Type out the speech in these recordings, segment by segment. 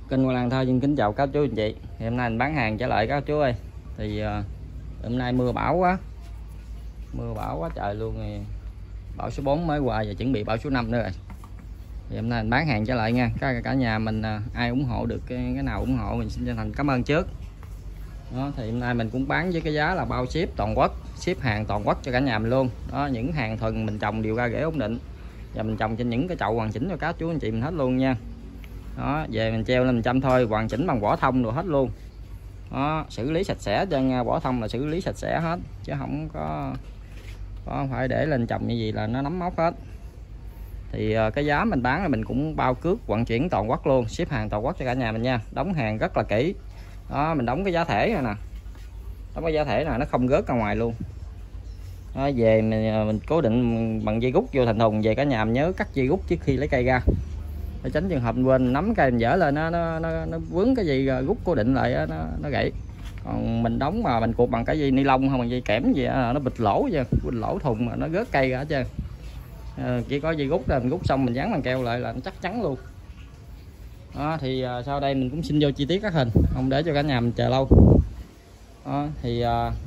Kênh Quang Lan thôi xin kính chào các chú anh chị. Thì hôm nay mình bán hàng trở lại các chú ơi. Thì hôm nay mưa bão quá trời luôn. Thì bão số 4 mới qua, và chuẩn bị bão số 5 nữa rồi. Thì hôm nay mình bán hàng trở lại nha. Cả nhà mình ai ủng hộ được cái nào ủng hộ mình xin chân thành cảm ơn trước. Đó, thì hôm nay mình cũng bán với cái giá là bao ship toàn quốc, ship hàng toàn quốc cho cả nhà mình luôn. Đó, những hàng thuần mình trồng đều ra rễ ổn định, và mình trồng trên những cái chậu hoàn chỉnh cho các chú anh chị mình hết luôn nha. Đó, về mình treo lên 100 thôi, hoàn chỉnh bằng vỏ thông rồi hết luôn. Đó, xử lý sạch sẽ cho nha, vỏ thông là xử lý sạch sẽ hết, chứ không có phải để lên trồng như gì là nó nấm mốc hết. Thì cái giá mình bán là mình cũng bao cước vận chuyển toàn quốc luôn, ship hàng toàn quốc cho cả nhà mình nha. Đóng hàng rất là kỹ. Đó, mình đóng cái giá thể này nè, đóng cái giá thể này nó không rớt ra ngoài luôn. Đó, về mình cố định bằng dây rút vô thành thùng. Về cả nhà mình nhớ cắt dây rút trước khi lấy cây ra, để tránh trường hợp quên nắm cây mình dở lên nó vướng cái gì rút cố định lại nó gãy. Còn mình đóng mà mình cuộn bằng cái dây ni lông không, bằng dây kẽm gì nó bịt lỗ chứ, bịt lỗ thùng mà nó rớt cây ra hết trơn. Chỉ có dây rút là mình rút xong mình dán bằng keo lại là nó chắc chắn luôn. Đó, thì sau đây mình cũng xin vô chi tiết các hình, không để cho cả nhà mình chờ lâu. Đó, thì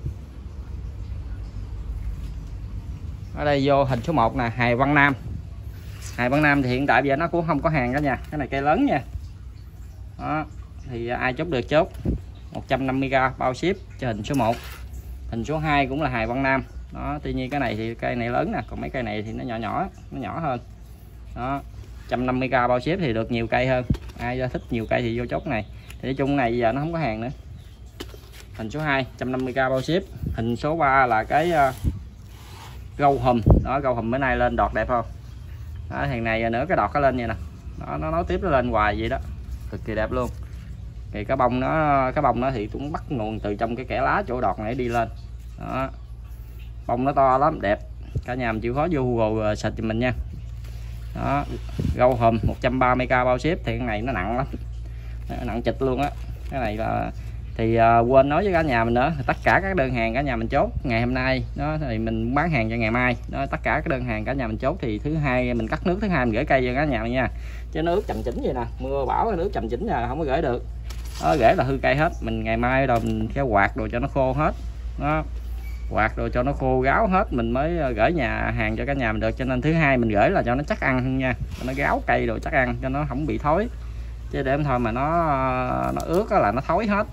ở đây vô hình số 1 nè, Hài Văn Nam. Hài Văn Nam thì hiện tại giờ nó cũng không có hàng cả nhà, cái này cây lớn nha. Đó, thì ai chốt được chốt 150k bao ship cho hình số 1. Hình số 2 cũng là Hài Văn Nam. Đó, tuy nhiên cái này thì cây này lớn nè, còn mấy cây này thì nó nhỏ hơn. Đó, 150k bao ship thì được nhiều cây hơn. Ai thích nhiều cây thì vô chốt này. Thì nói chung này giờ nó không có hàng nữa. Hình số 2 150k bao ship. Hình số 3 là cái gâu hùm. Đó, gâu hùm bữa nay lên đọt đẹp không? Đó, thằng này nữa cái đọt nó lên vậy nè. Đó, nó nối tiếp nó lên hoài vậy đó, cực kỳ đẹp luôn. Thì cái bông nó thì cũng bắt nguồn từ trong cái kẽ lá chỗ đọt này đi lên. Đó, bông nó to lắm, đẹp. Cả nhà mình chịu khó vô Google search cho mình nha. Đó, gâu hùm 130k bao ship. Thì cái này nó nặng lắm, nặng chịch luôn á. Cái này là thì quên nói với cả nhà mình nữa, tất cả các đơn hàng cả nhà mình chốt ngày hôm nay đó, thì mình bán hàng cho ngày mai đó. Tất cả các đơn hàng cả nhà mình chốt thì thứ hai mình cắt nước, thứ hai mình gửi cây cho cả nhà mình nha. Chứ nước chậm chỉnh vậy nè, mưa bão nước chậm chỉnh là không có gửi được. Đó, gửi là hư cây hết. Mình ngày mai rồi mình cái quạt đồ cho nó khô hết đó, quạt đồ cho nó khô ráo hết mình mới gửi nhà hàng cho cả nhà mình được. Cho nên thứ hai mình gửi là cho nó chắc ăn nha, cho nó ráo cây rồi chắc ăn, cho nó không bị thối. Chứ để thôi mà nó ướt là nó thối hết.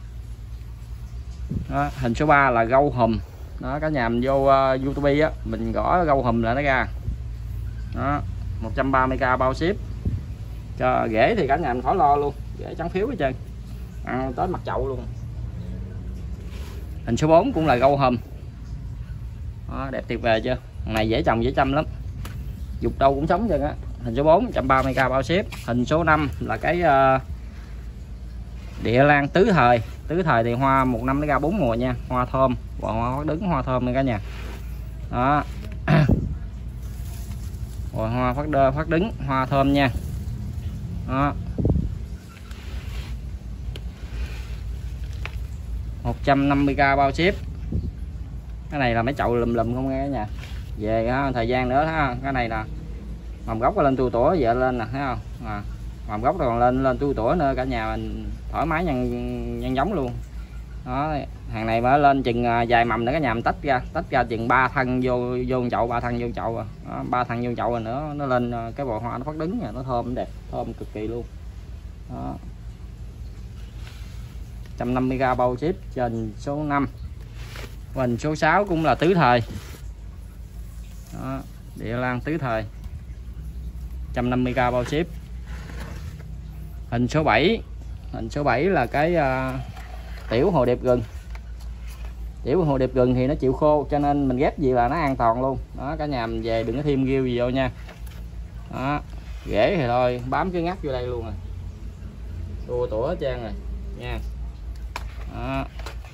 Đó, hình số 3 là gâu hùm. Đó, cả nhà mình vô YouTube á, mình gõ gâu hùm là nó ra. Đó, 130k bao ship. Cho rễ thì cả nhà mình khỏi lo luôn, rễ trắng phiếu hết trơn, ăn tới mặt chậu luôn. Hình số 4 cũng là gâu hùm. Đó, đẹp tuyệt vời chưa? Này dễ trồng dễ chăm lắm, dục đâu cũng sống trơn á. Hình số 4 130k bao ship. Hình số 5 là cái địa lan tứ thời. Tứ thời thì hoa một năm nó ra 4 mùa nha, hoa thơm và hoa phát đứng, hoa thơm nha cả nhà. Đó. Rồi hoa phát đứng, hoa thơm nha. Đó. 150k bao ship. Cái này là mấy chậu lùm không nghe cả nhà. Về thời gian nữa ha, cái này là mầm gốc lên tua tủa vợ lên nè, thấy không? Mầm gốc còn lên tua tủa nữa, cả nhà mình thoải mái nhân giống luôn. Đó, hàng này mới lên chừng vài mầm nữa cả nhà mình tách ra chừng 3 thân vô chậu, 3 thân vô chậu rồi. Đó, 3 thân vô chậu rồi nữa nó lên cái bò hoa nó phát đứng, nó thơm đẹp, thơm cực kỳ luôn. Đó, 150k bao ship trên số 5. Hình số 6 cũng là tứ thời. Đó, địa lan tứ thời 150k bao ship. Hình số 7. Hình số 7 là cái tiểu hồ điệp rừng. Tiểu hồ điệp rừng thì nó chịu khô, cho nên mình ghép gì là nó an toàn luôn. Đó, cả nhà mình về đừng có thêm rêu gì vô nha. Đó, rễ thì thôi bám cái ngắt vô đây luôn rồi, tua tủa hết trơn rồi nha. Đó,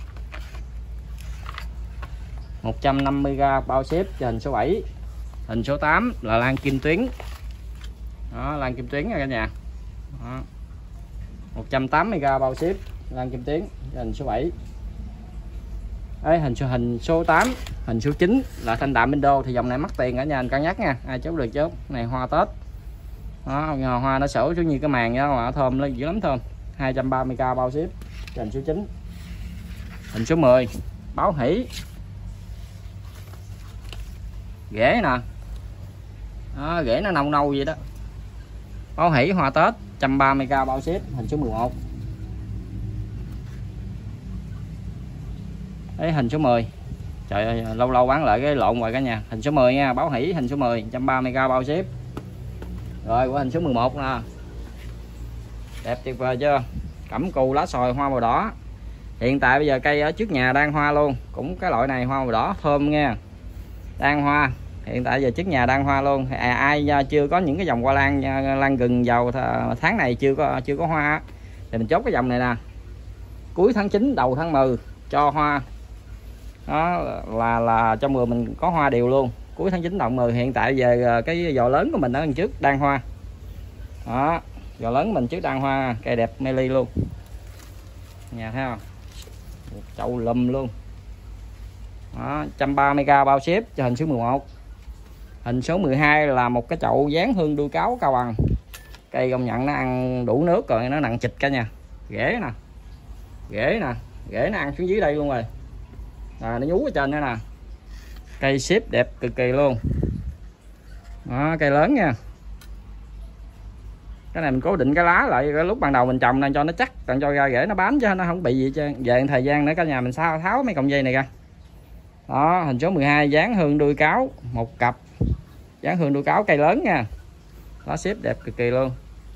150k bao ship cho hình số 7. Hình số 8 là lan kim tuyến. Đó, lan kim tuyến nha cả nhà. Đó, 180k bao ship lan kim tuyến cho hình số 7. Đấy, hình số 8. Hình số 9 là thanh đạm Indo. Thì dòng này mắc tiền cả nhà anh cân nhắc nha, ai chốt được chốt. Này hoa Tết Đó, hoa nó sổ xuống như cái màn đó mà thơm lên dữ lắm, thơm. 230k bao ship. Hình số 9. Hình số 10 báo hỷ. Rễ nè. Đó, rễ nó nâu nâu vậy đó. Báo hỷ hoa Tết 130k bao ship. Hình số 11. Đấy, hình số 10. Trời ơi, lâu lâu bán lại cái lộn rồi cả nhà. Hình số 10 nha, báo hỷ hình số 10 130k bao ship. Rồi qua hình số 11 nè. Đẹp tuyệt vời chưa? Cẩm cù lá sồi hoa màu đỏ. Hiện tại bây giờ cây ở trước nhà đang hoa luôn, cũng cái loại này hoa màu đỏ thơm nha. Đang hoa. Hiện tại giờ trước nhà đang hoa luôn. Ai chưa có những cái dòng hoa lan lan gừng vào tháng này chưa có hoa thì mình chốt cái dòng này nè. Cuối tháng 9 đầu tháng 10 cho hoa. Đó là trong mùa mình có hoa đều luôn. Cuối tháng 9 đầu 10. Hiện tại giờ cái giò lớn của mình ở đằng trước đang hoa. Đó, giò lớn mình trước đang hoa, cây đẹp mê ly luôn. Nhà thấy không? Một chậu lùm luôn. Đó, 130k bao ship cho hình số 11. Hình số 12 là một cái chậu dán hương đuôi cáo Cao Bằng. Cây công nhận nó ăn đủ nước rồi, nó nặng chịch cả nhà. Rễ nè. Rễ nè, rễ nó ăn xuống dưới đây luôn rồi. Nó nhú ở trên nữa nè. Cây ship đẹp cực kỳ luôn. Đó, cây lớn nha. Cái này mình cố định cái lá lại cái lúc ban đầu mình trồng nên cho nó chắc, còn cho ra rễ nó bám chứ nó không bị gì chứ. Về thời gian nữa cả nhà mình sao tháo mấy cọng dây này ra. Đó, hình số 12 dán hương đuôi cáo một cặp. Dán hương đuôi cáo cây lớn nha. Lá ship đẹp cực kỳ luôn.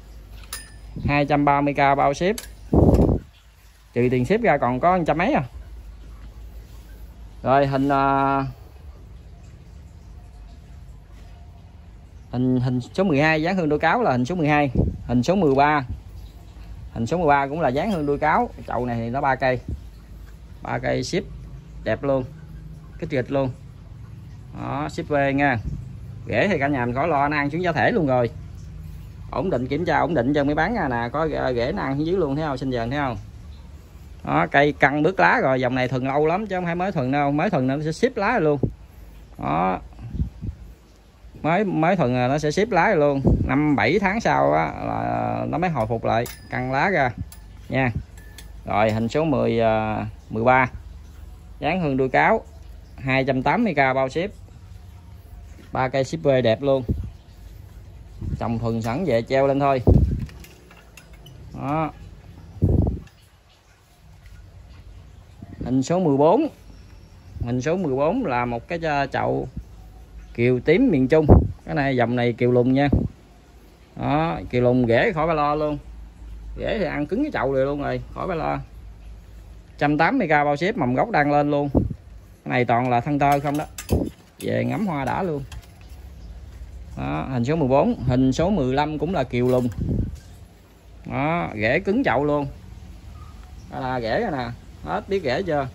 230k bao ship. Trừ tiền ship ra còn có 100 mấy à. Rồi hình số 12 dán hương đuôi cáo là hình số 12. Hình số 13. Hình số 13 cũng là dán hương đuôi cáo. Chậu này thì nó 3 cây. 3 cây ship đẹp luôn. Kích kịch luôn. Đó, ship về nha. Rễ thì cả nhà mình khỏi lo, nó ăn xuống giá thể luôn rồi. Ổn định, kiểm tra ổn định cho mới bán nha nè, có rễ nó ăn xuống dưới luôn thấy không, xinh dần thấy không. Đó, cây căng bước lá rồi, dòng này thuần lâu lắm chứ không phải mới thuần đâu, mới thuần nó sẽ ship lá rồi luôn. Đó. Mới thuần nó sẽ ship lá rồi luôn. 5-7 tháng sau á là nó mới hồi phục lại, căng lá ra nha. Rồi hình số 13 dán hương đuôi cáo 280k bao ship. 3 cây ship về đẹp luôn. Trồng thuần sẵn về treo lên thôi. Đó. Hình số 14. Hình số 14 là một cái chậu kiều tím miền Trung. Cái này dòng này kiều lùn nha. Đó, kiều lùn rễ khỏi phải lo luôn. Rễ thì ăn cứng cái chậu này luôn rồi, khỏi phải lo. 180k bao ship, mầm gốc đang lên luôn. Cái này toàn là thân tơ không đó. Về ngắm hoa đã luôn. Đó, hình số 14. Hình số 15 cũng là kiều lùn. Đó, rễ cứng chậu luôn. Đó là rễ rồi nè. Hết biết rễ chưa.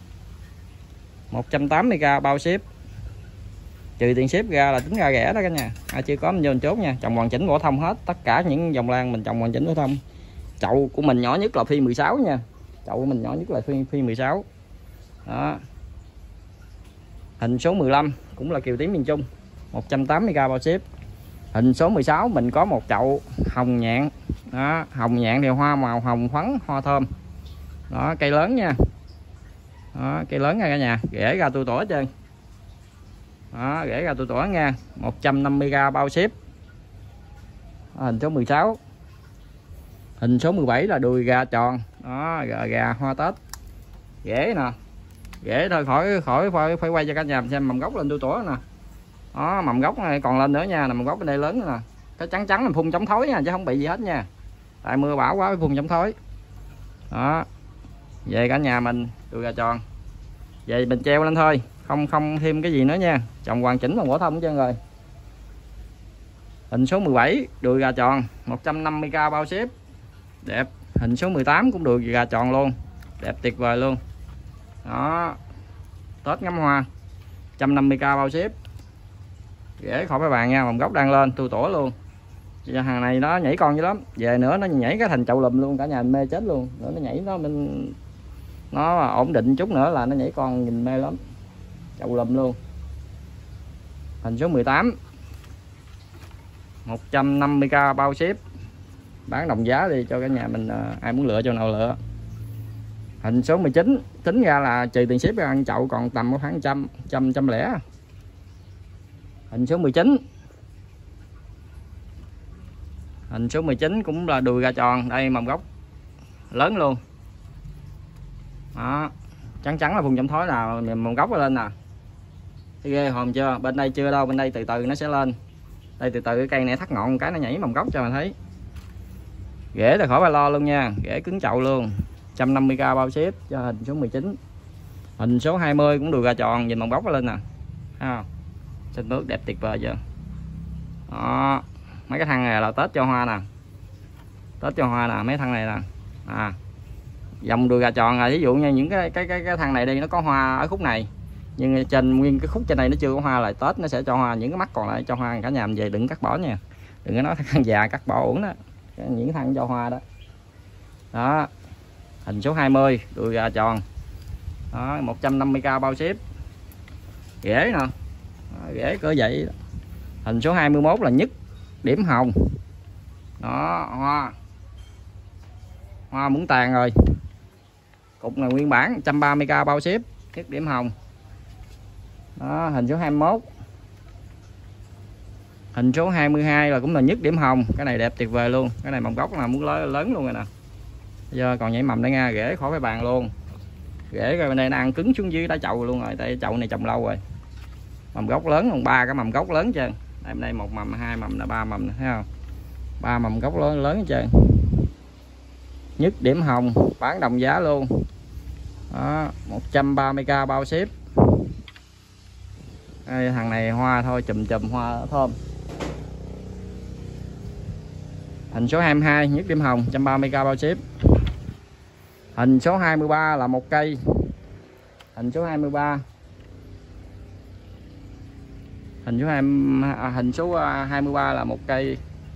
180k bao ship. Trừ tiền ship ra là tính ra rẻ đó cả nhà. Ai chưa có mình vô mình chốt nha. Trồng hoàn chỉnh phổ thông hết. Tất cả những dòng lan mình trồng hoàn chỉnh phổ thông. Chậu của mình nhỏ nhất là phi 16 nha. Chậu của mình nhỏ nhất là phi 16. Đó. Hình số 15 cũng là kiều tím miền Trung. 180k bao ship. Hình số 16 mình có một chậu hồng nhạn. Đó, hồng nhạn thì hoa màu hồng phấn, hoa thơm. Đó, cây lớn nha. Đó, cây lớn nha cả nhà, rễ ra tua tủa hết trơn. Đó, rễ ra tua tủa nha. 150k bao ship. Đó, hình số 16. Hình số 17 là đùi gà tròn. Đó, gà hoa Tết. Rễ nè. Rễ thôi khỏi phải quay cho cả nhà xem mầm gốc lên tua tủa nè. Đó, mầm gốc này còn lên nữa nha, mầm gốc bên đây lớn nè. Cái trắng trắng mình phun chống thối nha, chứ không bị gì hết nha. Tại mưa bão quá phun chống thối. Đó. Về cả nhà mình đùi gà tròn. Về mình treo lên thôi, không thêm cái gì nữa nha. Trồng hoàn chỉnh bằng phổ thông hết trơn rồi. Hình số 17 đùi gà tròn, 150k bao ship. Đẹp. Hình số 18 cũng đùi gà tròn luôn. Đẹp tuyệt vời luôn. Đó. Tết ngắm hoa. 150k bao ship. Rễ khỏi phải bàn nha, mầm gốc đang lên tua tủa luôn. Hàng này nó nhảy con dữ lắm, về nữa nó nhảy cái thành chậu lùm luôn, cả nhà mê chết luôn. Nữa nó nhảy nó ổn định chút nữa là nó nhảy con nhìn mê lắm, chậu lùm luôn. Hình số 18 150k bao ship, bán đồng giá đi cho cả nhà mình, ai muốn lựa cho nào lựa. Hình số 19 tính ra là trừ tiền ship ăn chậu còn tầm khoảng 100 Hình số 19, hình số 19 cũng là đùi gà tròn, đây mầm gốc lớn luôn đó, trắng là vùng chậm thối nào mầm gốc lên nè, ghê hồn chưa. Bên đây chưa đâu, bên đây từ từ nó sẽ lên, đây từ từ cái cây này thắt ngọn cái nó nhảy mầm gốc cho mình thấy. Rễ là khỏi phải lo luôn nha, rễ cứng chậu luôn. 150k bao ship cho hình số 19. Hình số 20 cũng đùi gà tròn, nhìn mầm gốc lên nè, thấy không? Xanh nước đẹp tuyệt vời chưa đó. Mấy cái thân này là Tết cho hoa nè, Tết cho hoa nè, mấy thân này nè. Dòng đùi gà tròn là ví dụ như những cái thân này đi nó có hoa ở khúc này, nhưng trên nguyên cái khúc trên đây nó chưa có hoa, lại Tết nó sẽ cho hoa, những cái mắt còn lại cho hoa. Cả nhà mình về đừng cắt bỏ nha, đừng có nói thân già cắt bỏ uổng đó, những thân cho hoa đó. Đó, hình số 20 đùi gà tròn đó, 150k bao ship. Rễ nè, rễ cỡ vậy đó. Hình số 21 là nhất điểm hồng đó, hoa muốn tàn rồi, cục này nguyên bản 130k bao ship, nhất điểm hồng đó. Hình số 21, hình số 22 là cũng là nhất điểm hồng, cái này đẹp tuyệt vời luôn, cái này mầm gốc là muốn lớn luôn rồi nè. Bây giờ còn nhảy mầm đây nha, rễ khỏi phải bàn luôn, rễ coi bên đây nó ăn cứng xuống dưới đá chậu luôn rồi, tại chậu này trồng lâu rồi. Mầm gốc lớn còn 3 cái mầm gốc lớn trơn, đây một mầm, 2 mầm là 3 mầm, thấy không? 3 mầm gốc lớn hết trơn, nhất điểm hồng, bán đồng giá luôn đó, 130k bao ship. Đây, thằng này hoa thôi, chùm hoa thơm. Hình số 22 nhất điểm hồng, 130k bao ship. Hình số 23 là một cây, hình số 23, hình số 23 là một cây.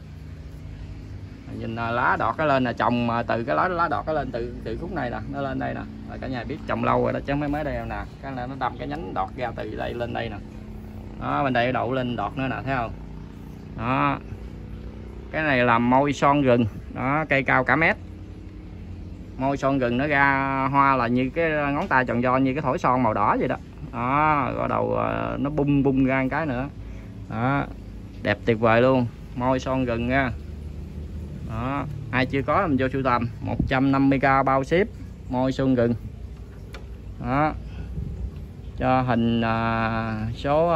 Nhìn lá đọt cái lên là trồng từ cái lá đọt cái lên từ khúc này nè, nó lên đây nè, là cả nhà biết trồng lâu rồi đó chứ mới đây nè, cái này nó đâm cái nhánh đọt ra từ đây lên đây nè. Đó, bên đây đậu lên đọt nữa nè, thấy không? Đó, cái này là môi son rừng đó, cây cao cả mét. Môi son rừng nó ra hoa là như cái ngón tay tròn do, như cái thỏi son màu đỏ vậy đó. Đó, rồi đầu nó bung ra một cái nữa đó, đẹp tuyệt vời luôn, môi son rừng nha. Đó, ai chưa có mình vô sưu tầm, 150k bao ship, môi son rừng đó. Cho hình số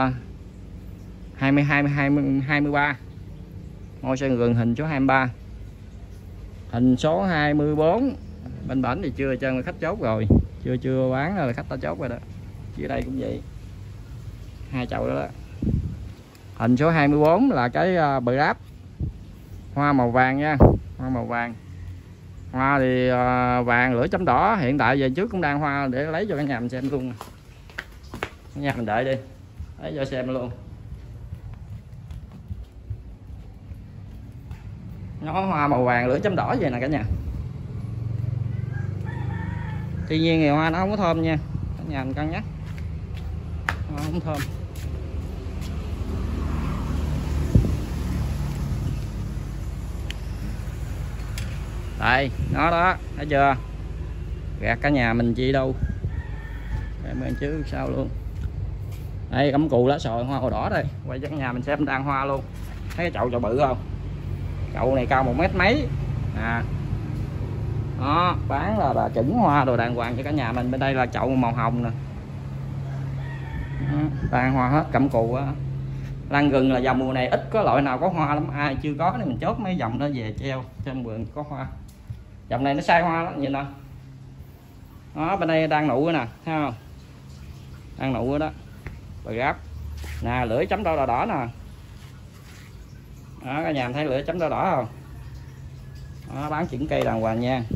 23 môi son rừng, hình số 23. Hình số 24 bên bển thì chưa chân, khách chốt rồi, chưa bán rồi, khách ta chốt rồi đó. Dưới đây cũng vậy, 2 chậu đó, đó. Hình số 24 là cái bự áp, hoa màu vàng nha, hoa màu vàng. Hoa thì vàng lửa chấm đỏ, hiện tại về trước cũng đang hoa để lấy cho cả nhà mình xem luôn. Cả nhà mình đợi đi, lấy cho xem luôn. Nó hoa màu vàng lửa chấm đỏ vậy nè cả nhà. Tuy nhiên thì hoa nó không có thơm nha, cả nhà mình cân nhắc, hoa không thơm. Đây, nó đó, thấy chưa? Gạt cả nhà mình chi đâu. Em bên chứ sao luôn. Đây, cắm cù lá sồi hoa màu đỏ đây. Quay cho cả nhà mình xem đang hoa luôn. Thấy cái chậu bự không? Chậu này cao 1 mét mấy. Đó, bán là chỉnh hoa đồ đàng hoàng cho cả nhà mình. Bên đây là chậu màu hồng nè. Toàn hoa hết, cắm cù á. Lan gừng là dòng mùa này ít có loại nào có hoa lắm, ai chưa có thì mình chốt mấy dòng đó về treo trên vườn có hoa. Dòng này nó sai hoa lắm, nhìn nè. Đó, bên đây đang nụ nè, thấy không? Đang nụ đó. Bờ gáp. Nè, lưỡi chấm đỏ đỏ nè. Đó, cả nhà thấy lưỡi chấm đỏ đỏ không? Đó, bán chỉnh cây đàng hoàng nha.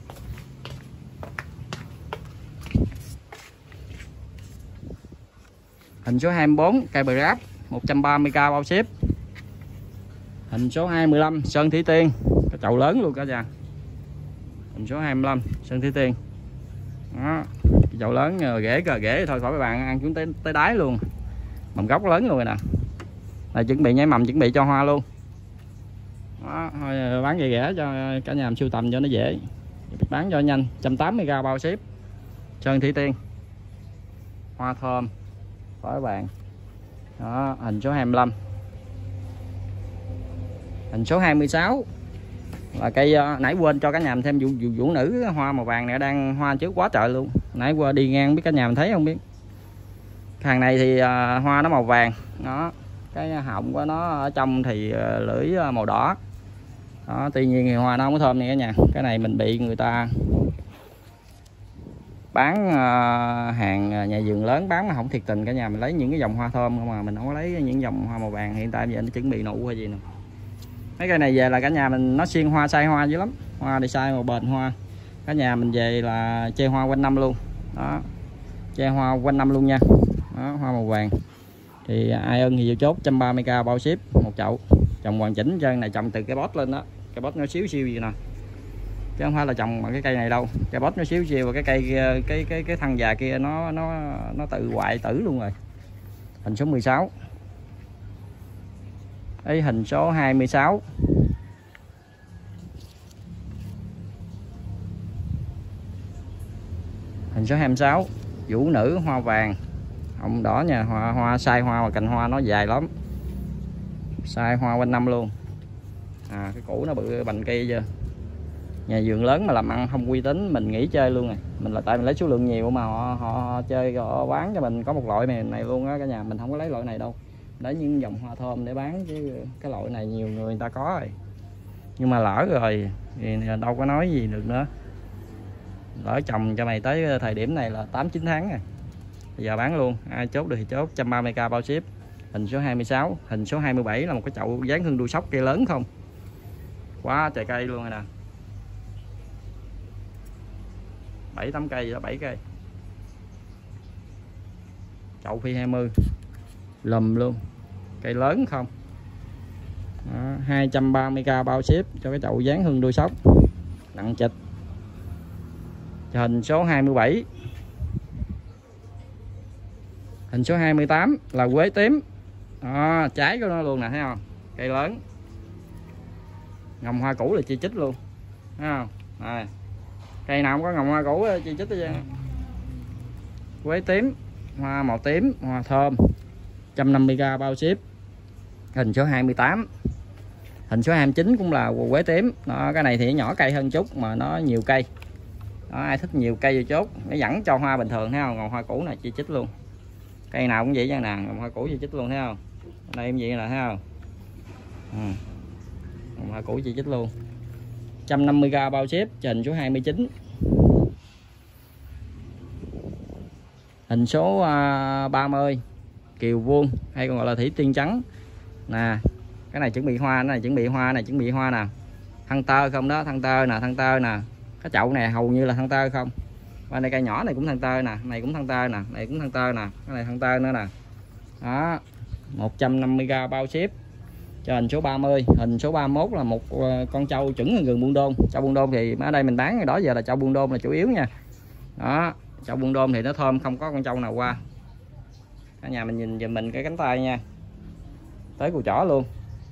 Hình số 24 cây bờ gáp, 130k bao ship. Hình số 25 sơn thủy tiên, cái chậu lớn luôn cả nhà. Hình số 25 sơn thủy tiên. Đó, cái chậu lớn rễ thôi khỏi các bạn ăn chúng tới đáy luôn. Mầm gốc lớn luôn rồi nè. Là chuẩn bị nhảy mầm, chuẩn bị cho hoa luôn. Đó, thôi bán rẻ rẻ cho cả nhà sưu tầm cho nó dễ, bán cho nhanh. 180g bao ship. Sơn thủy tiên, hoa thơm các bạn. Đó, hình số 25. Hình số 26 là cây nãy quên cho cả nhà mình thêm vũ nữ hoa màu vàng này, đang hoa trước quá trời luôn. Nãy qua đi ngang biết cả nhà mình thấy không biết. Hàng này thì hoa nó màu vàng, nó cái họng của nó ở trong thì lưỡi màu đỏ. Đó, tuy nhiên thì hoa nó không có thơm nha cả nhà. Cái này mình bị người ta bán hàng nhà vườn lớn bán mà không thiệt tình cả nhà. Mình lấy những cái dòng hoa thơm không mà mình không có lấy những dòng hoa màu vàng. Hiện tại bây giờ nó chuẩn bị nụ hay gì nè. Mấy cây này về là cả nhà mình nó xuyên hoa sai hoa dữ lắm. Hoa thì sai màu bền hoa. Cả nhà mình về là che hoa quanh năm luôn. Đó, che hoa quanh năm luôn nha. Đó, hoa màu vàng thì ai ưng thì vô chốt 130k bao ship một chậu. Trồng hoàn chỉnh chân này, trồng từ cái bót lên đó. Cái bót nó xíu xiu gì nè, chứ không phải là trồng bằng cái cây này đâu. Cái bót nó xíu xiu và cái cây cái thân già kia nó tự hoại tử luôn rồi. Hình số 16 ấy, hình số 26. Hình số 26 vũ nữ hoa vàng hồng đỏ nha. Hoa sai hoa mà cành hoa nó dài lắm, sai hoa quanh năm luôn. Cái củ nó bự bành cây chưa. Nhà vườn lớn mà làm ăn không uy tín mình nghỉ chơi luôn rồi. Mình là tại mình lấy số lượng nhiều mà họ chơi họ bán cho mình có một loại này luôn á cả nhà. Mình không có lấy loại này đâu, lấy những dòng hoa thơm để bán chứ cái loại này nhiều người ta có rồi. Nhưng mà lỡ rồi thì đâu có nói gì được nữa. Lỡ trồng cho mày tới thời điểm này là 8-9 tháng rồi. Bây giờ bán luôn, ai chốt được thì chốt. 130k bao ship. Hình số 26. Hình số 27 là một cái chậu dáng hương đuôi sóc cây lớn không. Quá trời cây luôn rồi nè. 7-8 cây đó, 7 cây. Chậu phi 20 lùm luôn, cây lớn không. Đó, 230k bao ship cho cái chậu dáng hương đuôi sóc nặng chịch. Hình số 27. Hình số 28 là quế tím. Đó, trái của nó luôn nè, thấy không, cây lớn. Ngồng hoa cũ là chi chít luôn, thấy không. Rồi, cây nào không có ngồng hoa cũ chi chít hết. Quế tím, hoa màu tím, hoa thơm. 150k bao ship. Hình số 28. Hình số 29 cũng là quế tím. Đó, cái này thì nhỏ cây hơn chút mà nó nhiều cây. Đó, ai thích nhiều cây vô chốt. Nó vẫn cho hoa bình thường, thấy không. Ngồng hoa cũ này chi chít luôn. Cây nào cũng vậy nha nè, ngồng hoa cũ chi chít luôn, thấy không. Đây em vậy nè, thấy không. Ngồng hoa cũ chi chít luôn. 150k bao ship. Hình số 29. Hình số 30 kiều vuông hay còn gọi là thủy tiên trắng nè. Cái này chuẩn bị hoa, này chuẩn bị hoa, này chuẩn bị hoa nè. Thân tơ không đó, thân tơ nè, thân tơ nè. Cái chậu này hầu như là thân tơ không. Và đây cây nhỏ này cũng thân tơ nè, này cũng thân tơ nè, này cũng thân tơ nè, cái này thân tơ nữa nè. Đó, 150k bao ship cho hình số 30. Hình số 31 là một con trâu chuẩn gần Buôn Đôn. Trâu Buôn Đôn thì ở đây mình bán đó giờ là trâu Buôn Đôn là chủ yếu nha. Đó, trâu Buôn Đôn thì nó thơm, không có con trâu nào qua. Cả nhà mình nhìn giùm mình cái cánh tay nha, tới cùi chỏ luôn.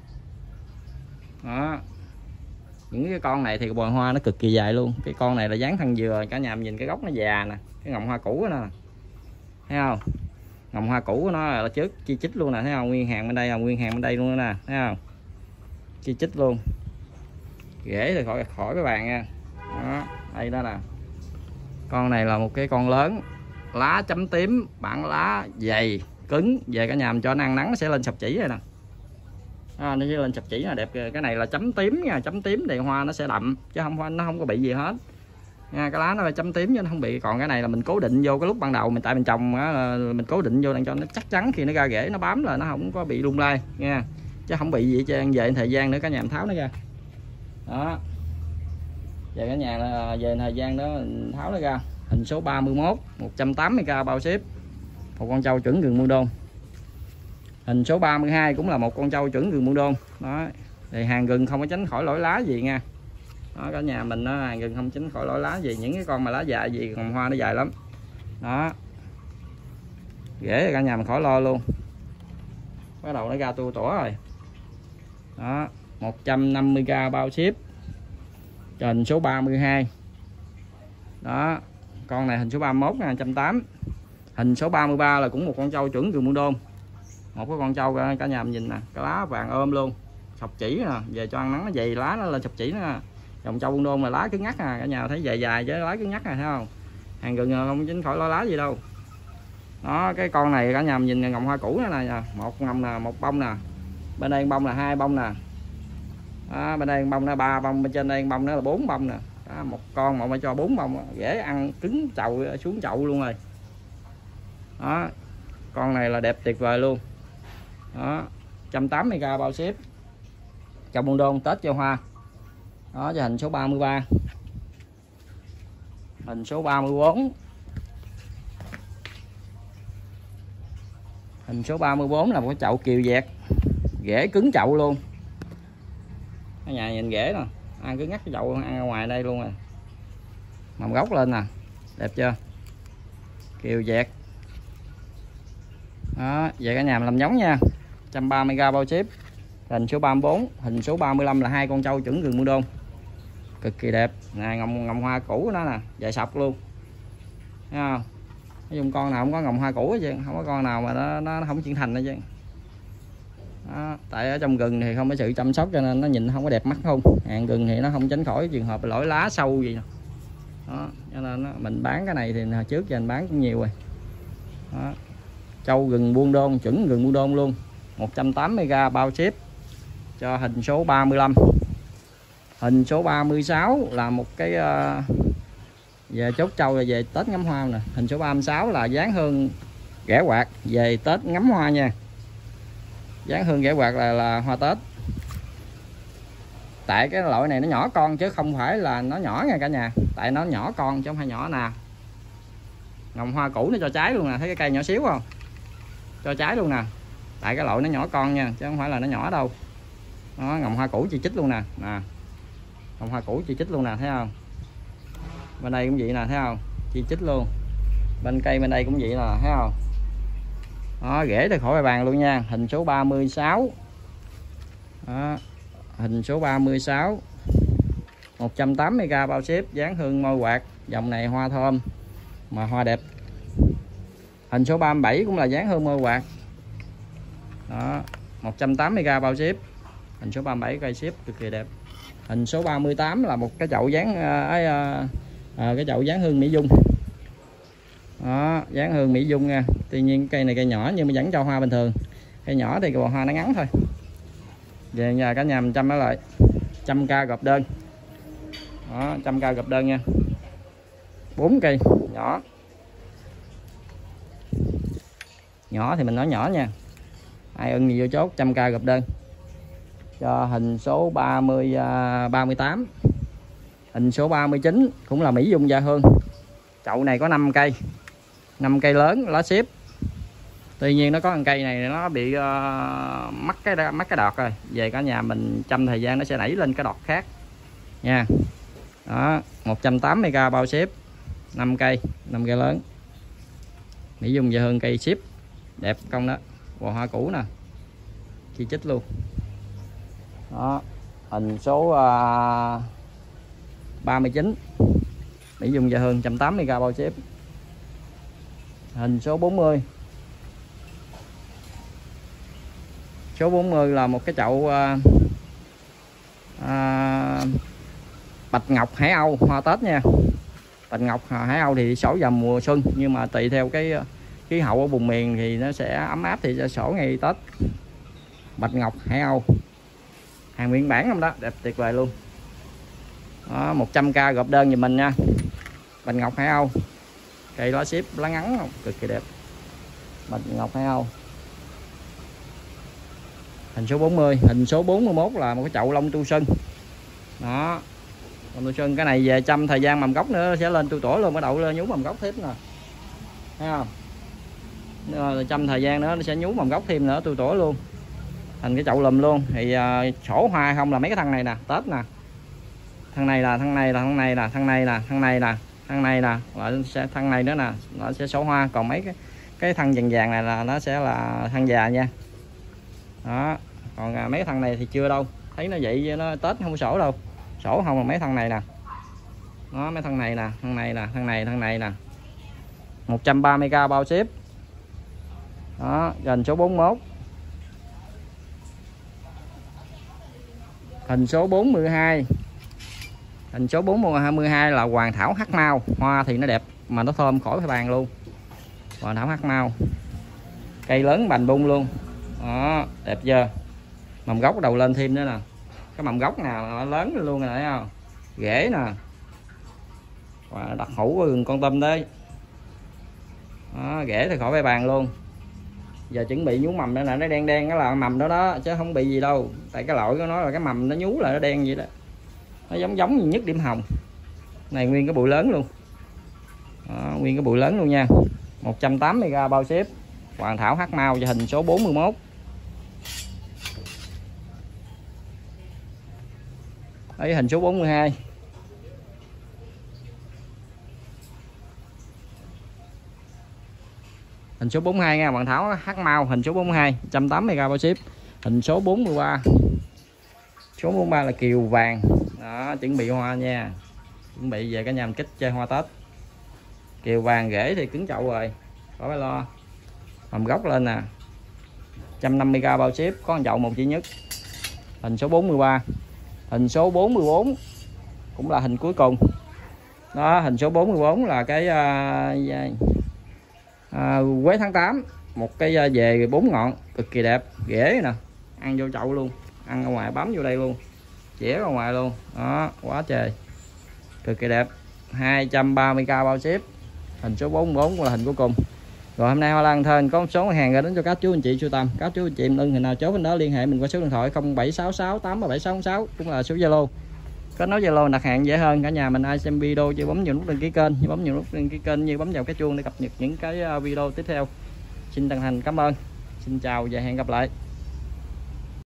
Đó, những cái con này thì bồi hoa nó cực kỳ dài luôn. Cái con này là dáng thân dừa, cả nhà mình nhìn cái gốc nó già nè, cái ngồng hoa cũ đó nè, thấy không. Ngồng hoa cũ của nó là trước chi chít luôn nè, thấy không. Nguyên hàng bên đây là nguyên hàng bên đây luôn nè, thấy không, chi chít luôn. Rễ thì khỏi cái bàn nha. Đó, đây đó nè. Con này là một cái con lớn, lá chấm tím, bản lá dày cứng. Về cả nhà mình cho nó ăn nắng nó sẽ lên sập chỉ rồi nè. Nó sẽ lên sập chỉ là đẹp. Cái này là chấm tím nha, chấm tím thì hoa nó sẽ đậm chứ không, nó không có bị gì hết nha. Cái lá nó là chấm tím chứ nó không bị. Còn cái này là mình cố định vô cái lúc ban đầu mình, tại mình trồng mình cố định vô để cho nó chắc chắn, khi nó ra rễ nó bám là nó không có bị lung lay nha, chứ không bị gì cho về thời gian nữa cả nhà mình tháo nó ra. Đó, về cả nhà là về thời gian đó mình tháo nó ra. Hình số 31, 180k bao ship, một con trâu chuẩn rừng Buôn Đôn. Hình số 32 cũng là một con trâu chuẩn rừng Buôn Đôn. Đó, thì hàng rừng không có tránh khỏi lỗi lá gì nha. Đó, cả nhà mình đó, hàng rừng không tránh khỏi lỗi lá gì. Những cái con mà lá dài gì còn hoa nó dài lắm. Đó, rễ cả nhà mình khỏi lo luôn. Bắt đầu nó ra tua tủa rồi. Đó, 150k bao ship cho hình số 32. Đó, con này hình số 31 là 180. Hình số 33 là cũng một con trâu chuẩn Cường Buôn Đôn. Một cái con trâu cả nhà mình nhìn nè, cái lá vàng ôm luôn, sọc chỉ nè, về cho ăn nắng nó dày lá nó lên sọc chỉ nè. Dòng trâu Buôn Đôn mà lá cứng ngắt nè, cả nhà thấy dài dài chứ lá cứng ngắt nè, thấy không? Hàng gừng không chính khỏi lá gì đâu. Đó, cái con này cả nhà mình nhìn ngồng hoa cũ nữa nè, một ngồng nè, một bông nè. Bên đây bông là 2 bông nè. Đó, bên đây bông nó 3 bông, bên trên đây bông nó là 4 bông nè. Đó, một con mà phải cho 4 bông, dễ ăn, cứng chậu xuống chậu luôn rồi. Đó, con này là đẹp tuyệt vời luôn. Đó, 180k bao ship. Trâu Buôn Đôn Tết cho hoa. Đó, cho hình số 33. Hình số 34. Hình số 34 là một cái chậu kiều dẹt, rễ cứng chậu luôn. Cái nhà nhìn rễ nè, ăn cứ ngắt cái chậu ăn ra ngoài đây luôn rồi. Mầm gốc lên nè, đẹp chưa? Kiều dẹt. Đó, vậy cả nhà mình làm giống nha. 130k bao ship. Hình số 34, hình số 35 là 2 con trâu chuẩn Cường Buôn Đôn. Cực kỳ đẹp. Nè, ngồng hoa cũ của nó nè, dài sọc luôn. Thấy không? Nói chung con nào không có ngồng hoa cũ chứ, không có con nào mà nó không chuyển thành nữa chứ. Đó, tại ở trong gừng thì không có sự chăm sóc cho nên nó nhìn không có đẹp mắt không. Hàng gừng thì nó không tránh khỏi trường hợp lỗi lá sâu gì. Đó, cho nên đó, mình bán cái này thì hồi trước giờ mình bán cũng nhiều rồi. Đó. Trâu gừng Buôn Đôn, chuẩn gừng Buôn Đôn luôn. 180k bao ship cho hình số 35. Hình số 36 là một cái về chốt trâu về Tết ngắm hoa nè. Hình số 36 là dán hương ghẻ quạt về Tết ngắm hoa nha. Dán hương ghẻ quạt là hoa Tết. Tại cái loại này nó nhỏ con chứ không phải là nó nhỏ nha cả nhà. Tại nó nhỏ con chứ không phải nhỏ nè. Ngồng hoa cũ nó cho trái luôn nè, thấy cái cây nhỏ xíu không? Cho trái luôn nè. Tại cái loại nó nhỏ con nha, chứ không phải là nó nhỏ đâu. Đó, ngồng hoa cũ chi chít luôn nè. Nè. Ngồng hoa cũ chi chít luôn nè, thấy không? Bên đây cũng vậy nè, thấy không? Chi chít luôn. Bên cây bên đây cũng vậy nè, thấy không? Đó, rễ thì khỏi bài bàn luôn nha. Hình số 36. Đó, hình số 36. 180k bao ship, dán hương môi quạt. Dòng này hoa thơm mà hoa đẹp. Hình số 37 cũng là dán hương môi quạt. Đó, 180k bao ship. Hình số 37 cây ship cực kỳ đẹp. Hình số 38 là một cái chậu dán cái chậu dán hương Mỹ Dung. Đó, dán hương Mỹ Dung nha. Tuy nhiên cây này cây nhỏ nhưng mà vẫn cho hoa bình thường. Cây nhỏ thì bò hoa nó ngắn thôi. Về nhà cả nhà mình chăm nó lại. 100k gộp đơn. Đó, 100k gộp đơn nha. 4 cây nhỏ. Nhỏ thì mình nói nhỏ nha. Ai ưng gì vô chốt 100k gộp đơn. Cho hình số 38. Hình số 39 cũng là Mỹ Dung Gia Hương. Chậu này có 5 cây. 5 cây lớn lá xếp. Tuy nhiên nó có một cây này nó bị mắc cái đọt rồi. Về cả nhà mình chăm thời gian nó sẽ nảy lên cái đọt khác nha. Đó, 180k bao ship. 5 cây lớn. Mỹ Dung Gia Hương cây ship. Đẹp công đó. Bò hoa cũ nè. Chi chít luôn. Đó, hình số 39 Mỹ Dung Gia Hương 180k bao ship. Hình số 40. Số 40 là một cái chậu Bạch Ngọc Hải Âu hoa Tết nha. Bạch Ngọc Hải Âu thì sổ vào mùa xuân, nhưng mà tùy theo cái khí hậu ở vùng miền thì nó sẽ ấm áp thì sẽ sổ ngày Tết. Bạch Ngọc Hải Âu hàng nguyên bản không đó, đẹp tuyệt vời luôn. Đó, 100k gộp đơn giùm mình nha. Bạch Ngọc Hải Âu cây lá ship lá ngắn không? Cực kỳ đẹp. Bạch Ngọc Hải Âu. Hình số 40. Hình số 41 là một cái chậu lông tu sân. Đó, lông tu sân. Cái này về chăm thời gian mầm gốc nữa sẽ lên tu tủa luôn, bắt đầu lên nhú mầm gốc thêm nè, thấy không? Chăm thời gian nữa nó sẽ nhú mầm gốc thêm nữa, tu tủa luôn thành cái chậu lùm luôn. Thì sổ hoa không là mấy cái thân này nè, Tết nè, thân này là thân này là thân này là thân này là thân này là thân này nè, sẽ thân này nữa nè, nó sẽ sổ hoa. Còn mấy cái thân vàng vàng này là nó sẽ là thân già nha. Đó, còn mấy cái thân này thì chưa đâu. thấy nó vậy nó Tết không sổ đâu, sổ không là mấy thằng này nè, đó mấy thằng này nè, thằng này nè, thằng này nè, 130k bao ship. Đó, gần số 41. Hình số 42. Hình số 42 là hoàng thảo hắc mau, hoa thì nó đẹp mà nó thơm khỏi phải bàn luôn. Hoàng thảo hắc mau, cây lớn bành bung luôn. Đó, đẹp chưa? Mầm gốc đầu lên thêm nữa nè, cái mầm gốc nào nó lớn luôn rồi, thấy không? Rễ nè, và đặc hữu của rừng Kon Tum đấy. Đó, rễ thì khỏi phải bàn luôn. Giờ chuẩn bị nhú mầm nữa nè, nó đen đen, cái là mầm đó đó chứ không bị gì đâu, tại cái lỗi của nó là cái mầm nó nhú là nó đen vậy đó, nó giống như nhất điểm hồng. Này nguyên cái bụi lớn luôn. Đó, nguyên cái bụi lớn luôn nha. 180k bao ship. Hoàng thảo hắc mau cho hình số 41. Đấy, hình số 42. Hình số 42 nha, hoàng thảo hắc mau hình số 42, 180k bao ship. Hình số 43. Số 43 là kiều vàng. Đó, chuẩn bị hoa nha. Chuẩn bị về cả nhà mình kích chơi hoa Tết. Kiều vàng rễ thì cứng chậu rồi, khỏi phải lo. Mầm gốc lên nè. 150k bao ship, có một chậu một duy nhất. Hình số 43. Hình số 44 cũng là hình cuối cùng. Đó, hình số 44 là cái quế tháng 8, một cái về 4 ngọn cực kỳ đẹp, rễ nè, ăn vô chậu luôn, ăn ở ngoài bấm vô đây luôn, chẻ ra ngoài luôn. Đó, quá trời, cực kỳ đẹp. 230k bao ship. Hình số 44 cũng là hình cuối cùng. Rồi hôm nay Hoa Lan Thên có một số hàng ra đến cho các chú anh chị sưu tầm. Các chú anh chị ưng thì nào chốt bên đó liên hệ mình qua số điện thoại 0766 83766 cũng là số Zalo. Kết nối Zalo đặt hàng dễ hơn. Cả nhà mình ai xem video chứ bấm vào nút đăng ký kênh, như bấm vào nút đăng ký kênh, như bấm vào cái chuông để cập nhật những cái video tiếp theo. Xin chân thành cảm ơn. Xin chào và hẹn gặp lại.